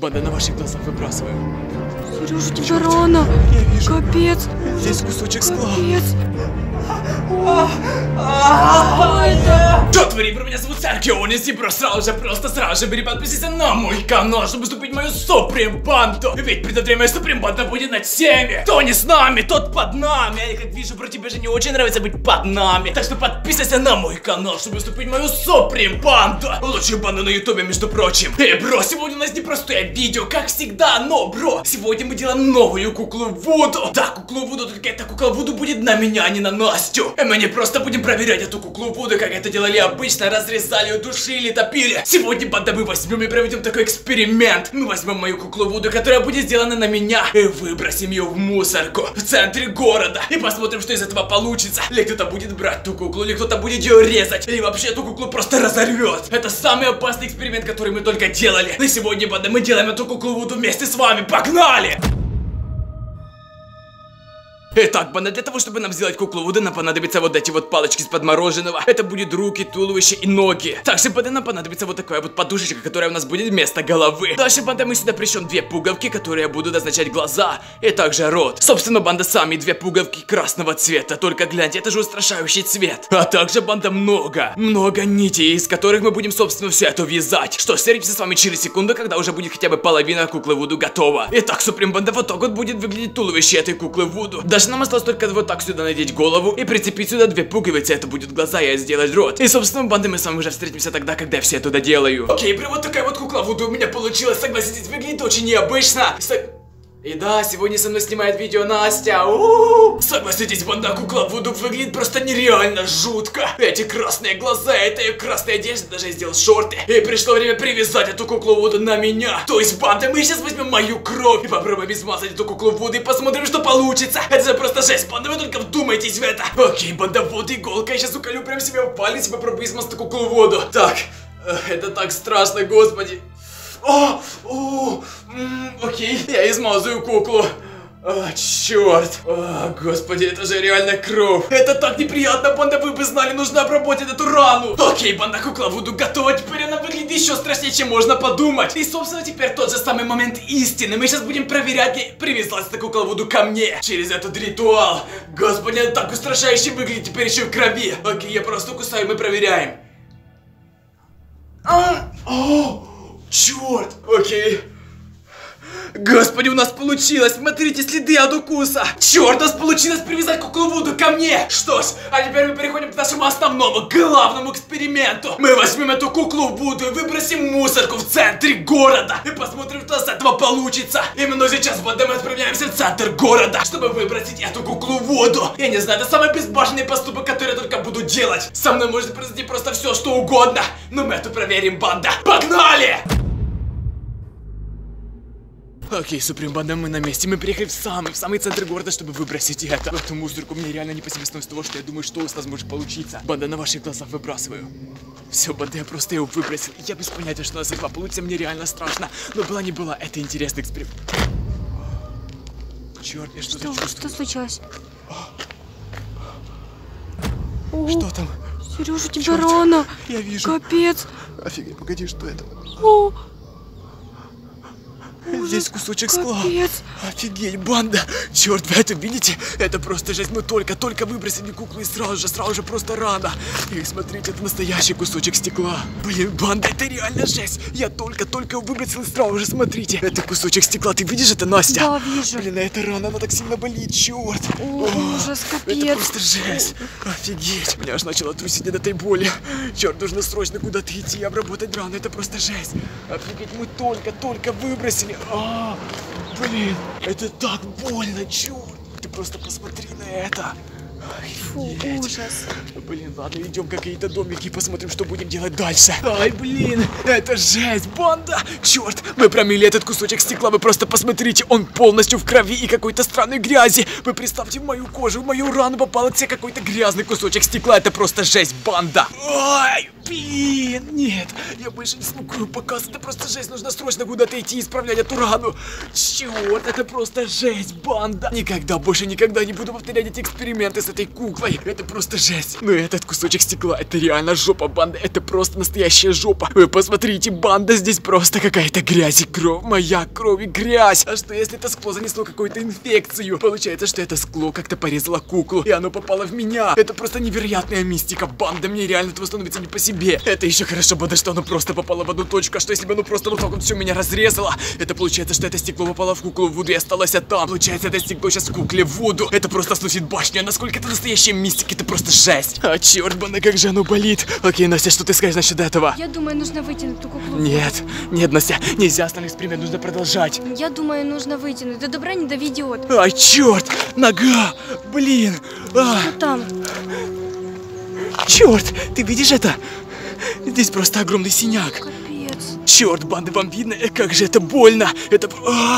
банда, на ваших глазах выбрасываю. Сережа, тебе рано. Я вижу. Капец. Здесь кусочек скла. Капец. Что творит? Меня зовут Саркионис, и просто сразу же бери подписывайся на мой канал, чтобы вступить в мою суприм-банду. Ведь придет время, суприм-банда будет над всеми. Кто не с нами, тот под нами. Я как вижу, про тебя же не очень нравится быть под нами. Так что подписывайся на мой канал, чтобы вступить в мою суприм-банду. Лучшую банду на ютубе, между прочим. Бро, сегодня у нас непростое видео, как всегда, но, бро, сегодня мы делаем новую куклу Вуду. Да, куклу Вуду, только эта кукла Вуду будет на меня, а не на Настю. И мы не просто будем проверять эту куклу Вуду, как это делали обычно, разрезали, удушили, топили. Сегодня, банда, мы возьмем и проведем такой эксперимент. Мы возьмем мою куклу Вуду, которая будет сделана на меня, и выбросим ее в мусорку в центре города. И посмотрим, что из этого получится. Или кто-то будет брать ту куклу, или кто-то будет ее резать, или вообще эту куклу просто разорвет. Это самый опасный эксперимент, который мы только делали. Но сегодня, банда, мы делаем эту куклу Вуду вместе с вами. Погнали! Итак, банда, для того, чтобы нам сделать куклу Вуду, нам понадобятся вот эти вот палочки из-под мороженого. Это будет руки, туловище и ноги. Также, банда, нам понадобится вот такая вот подушечка, которая у нас будет вместо головы. Дальше, банда, мы сюда пришьем две пуговки, которые будут означать глаза и также рот. Собственно, банда, сами две пуговки красного цвета. Только гляньте, это же устрашающий цвет. А также, банда, много нитей, из которых мы будем, собственно, все это вязать. Что, встретимся с вами через секунду, когда уже будет хотя бы половина куклы Вуду готова. Итак, суприм, банда, вот так вот будет выглядеть туловище этой куклы Вуду. Даже нам осталось только вот так сюда надеть голову и прицепить сюда две пуговицы. Это будет глаза и сделать рот. И, собственно, банды, мы с вами уже встретимся тогда, когда я все это доделаю. Окей, прям вот такая вот кукла Вуду у меня получилась. Согласитесь, выглядит очень необычно. И да, сегодня со мной снимает видео Настя. Согласитесь, банда, кукла Вуду выглядит просто нереально жутко. Эти красные глаза, это ее красная одежда, даже я сделал шорты. И пришло время привязать эту куклу Вуду на меня. То есть, банда, мы сейчас возьмем мою кровь и попробуем измазать эту куклу Вуду и посмотрим, что получится. Это же просто жесть, банда, вы только вдумайтесь в это. Окей, банда, вот иголка, я сейчас уколю прям себе в палец и попробую измазать эту куклу Вуду. Так, это так страшно, господи. Окей, я измазываю куклу. Черт. Господи, это же реально кровь. Это так неприятно, банда, вы бы знали, нужно обработать эту рану. Окей, банда, кукла Вуду готова. Теперь она выглядит еще страшнее, чем можно подумать. И, собственно, теперь тот же самый момент истины. Мы сейчас будем проверять, привязалась эта кукла Вуду ко мне через этот ритуал. Господи, это так устрашающе выглядит, теперь еще в крови. Окей, я просто кусаю, мы проверяем. Черт, окей. Господи, у нас получилось! Смотрите, следы от укуса! Черт, у нас получилось привязать куклу Вуду ко мне! Что ж, а теперь мы переходим к нашему основному, главному эксперименту. Мы возьмем эту куклу Вуду и выбросим в мусорку в центре города. И посмотрим, что с этого получится. Именно сейчас, банда, мы отправляемся в центр города, чтобы выбросить эту куклу Вуду. Я не знаю, это самый безбашенный поступок, который я только буду делать. Со мной может произойти просто все, что угодно. Но мы это проверим, банда. Погнали! Окей, суприм, банда, мы на месте. Мы приехали в самый центр города, чтобы выбросить это. В эту мусорку мне реально не по себе становится того, что я думаю, что у нас может получиться. Банда, на ваших глазах выбрасываю. Все, банда, я просто его выбросил. Я без понятия, что у нас этого получится, мне реально страшно. Но была не была, это интересный эксперимент. Черт, я что-то чувствую. Что случилось? Что там? Сережа, тебе рано. Я вижу. Капец. Офигеть, погоди, что это? Здесь кусочек скла. Капец. Офигеть, банда. Черт, вы это видите? Это просто жесть. Мы только выбросили куклу и сразу же просто рано. И смотрите, это настоящий кусочек стекла. Блин, банда, это реально жесть. Я только его выбросил и сразу же, смотрите. Это кусочек стекла. Ты видишь это, Настя? Да, вижу. Блин, эта рана, она так сильно болит, черт. Ужас, капец. Это просто жесть. Офигеть. Меня аж начало трусить от этой боли. Черт, нужно срочно куда-то идти и обработать рану. Это просто жесть. Офигеть, мы только выбросили. Блин, это так больно, черт. Ты просто посмотри на это. Фу, ужас. Блин, ладно, идем в какие-то домики и посмотрим, что будем делать дальше. Ай, блин, это жесть, банда. Черт, мы промыли этот кусочек стекла, вы просто посмотрите, он полностью в крови и какой-то странной грязи. Вы представьте, в мою кожу, в мою рану попал какой-то грязный кусочек стекла. Это просто жесть, банда. Ай, блин, нет, я больше не смогу показывать, это просто жесть. Нужно срочно куда-то идти и исправлять эту рану. Черт, это просто жесть, банда. Никогда, больше никогда не буду повторять эти эксперименты с этой куклой. Это просто жесть. Но этот кусочек стекла, это реально жопа банды. Это просто настоящая жопа. Вы посмотрите, банда, здесь просто какая-то грязь и кровь. Моя кровь и грязь. А что если это скло занесло какую-то инфекцию? Получается, что это скло как-то порезало куклу, и оно попало в меня. Это просто невероятная мистика. Банда, мне реально этого становится не по себе. Это еще хорошо, банда, что оно просто попало в одну точку. А что если бы оно просто вот так вот все меня разрезало? Это получается, что это стекло попало в куклу Вуду и осталось там. Получается, это стекло сейчас в кукле Вуду. Это просто сносит башню. А насколько это настоящая мистика, это просто жесть. А черт, банда, как же оно болит. Окей, Настя, что ты скажешь насчет этого? Я думаю, нужно вытянуть эту куклу. Нет, нет, Настя, нельзя остановить эксперимент, нужно продолжать. Я думаю, нужно вытянуть. До добра не доведет. Ай, черт, нога, блин. Что там? Черт, ты видишь это? Здесь просто огромный синяк. Капец. Черт, банды, вам видно? Как же это больно. Это...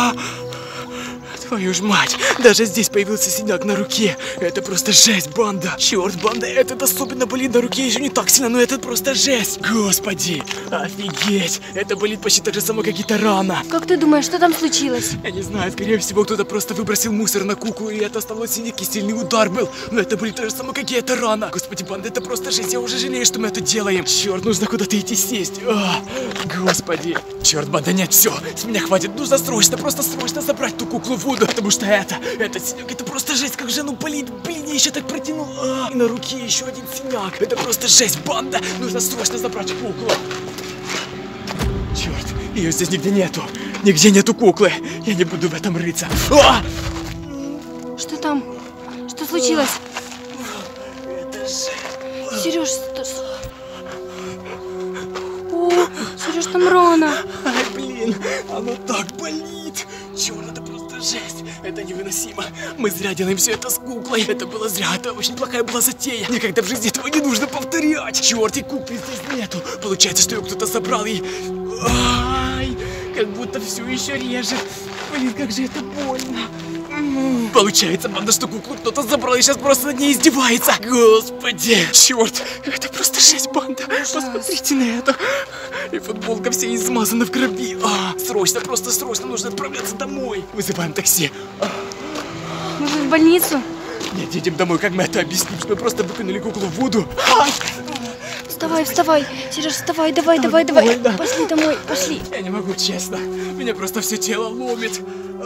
Твою ж мать, даже здесь появился синяк на руке. Это просто жесть, банда. Черт, банда, этот особенно болит на руке еще не так сильно, но это просто жесть. Господи, офигеть. Это болит почти так же само, как и та рана. Как ты думаешь, что там случилось? Я не знаю, скорее всего, кто-то просто выбросил мусор на куклу, и это оставило синяк, и сильный удар был. Но это болит так же само, как и эта рана. Господи, банда, это просто жесть, я уже жалею, что мы это делаем. Черт, нужно куда-то идти сесть. Господи. Черт, банда, нет, все, с меня хватит. Нужно срочно, просто срочно забрать ту куклу Вуду. Потому что этот синяк, это просто жесть, как же оно болит. Блин, я еще так протянул. И на руке еще один синяк. Это просто жесть, банда. Нужно срочно забрать куклу. Черт, ее здесь нигде нету. Нигде нету куклы. Я не буду в этом рыться. Что там? Что случилось? Это же... Сереж, Сереж, там рана. Ай, блин, оно так болит. Черт, это просто жесть. Это невыносимо. Мы зря делаем все это с куклой. Это было зря. Это очень плохая была затея. Никогда в жизни этого не нужно повторять. Черт, и куклы здесь нету. Получается, что ее кто-то забрал и... Ай, как будто все еще режет. Блин, как же это больно. Получается, банда, что куклу кто-то забрал и сейчас просто над ней издевается. Господи, черт, это просто жесть, банда. Посмотрите на это. И футболка вся измазана в крови. Срочно, просто срочно нужно отправляться домой. Вызываем такси. Может, в больницу? Нет, едем домой, как мы это объясним? Что мы просто выкинули куклу в воду. Вставай, вставай. Сереж, вставай, давай. Пошли домой, пошли. Я не могу, честно. Меня просто все тело ломит.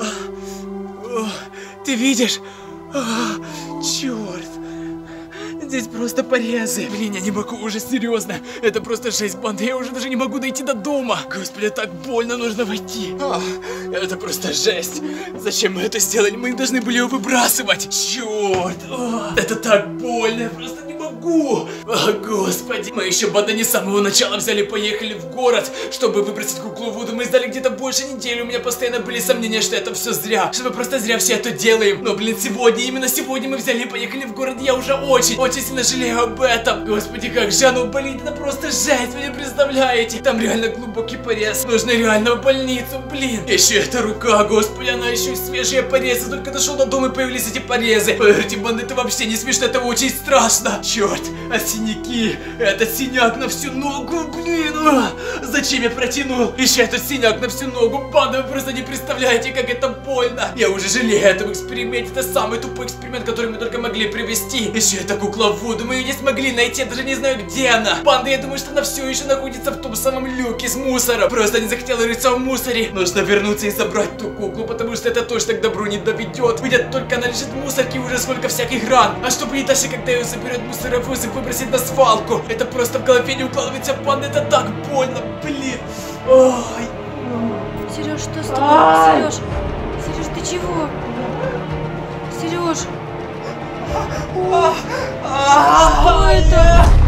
Ты видишь? Черт. Здесь просто порезы. Блин, я не могу уже, серьезно. Это просто жесть, банда. Я уже даже не могу дойти до дома. Господи, так больно, нужно войти. Это просто жесть. Зачем мы это сделали? Мы должны были ее выбрасывать. Черт. Это так больно. Я просто не могу. Господи. Мы еще, банда, не с самого начала взяли, поехали в город, чтобы выбросить куклу Вуду. Мы ждали где-то больше недели. У меня постоянно были сомнения, что это все зря. Что мы просто зря все это делаем. Но, блин, сегодня, именно сегодня мы взяли и поехали в город. Я уже очень сильно жалею об этом. Господи, как же оно болит. Это просто жесть, вы не представляете. Там реально глубокий порез. Нужно реально в больницу, блин. Еще эта рука, господи, она еще и свежие порезы. Только дошел до дома и появились эти порезы. Поверьте, банды, это вообще не смешно, это очень страшно. Черт, а синяки. Это синяк на всю ногу, блин. Зачем я протянул? Еще этот синяк на всю ногу. Банда, вы просто не представляете, как это больно. Я уже жалею этом эксперименте. Это самый тупой эксперимент, который мы только могли провести. Еще эта кукла Вуду, мы ее не смогли найти, я даже не знаю, где она. Банда, я думаю, что она все еще находится в том самом люке с мусором. Просто не захотела рыться в мусоре. Нужно вернуться и забрать ту куклу, потому что это точно к добру не доведет. Видят, только она лежит в мусорке, уже сколько всяких ран. А что будет дальше, когда ее заберет мусоровоз и выбросит на свалку? Это просто в голове не укладывается, банда, это так больно, блин. Ой. Сереж, что с тобой? Сереж, ты чего? Сереж. Что это?